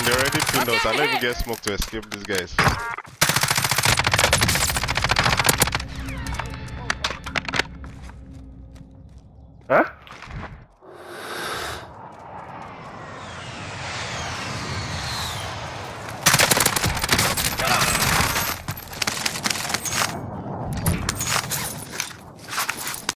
They already pinned us. I don't even get smoke to escape these guys. Huh?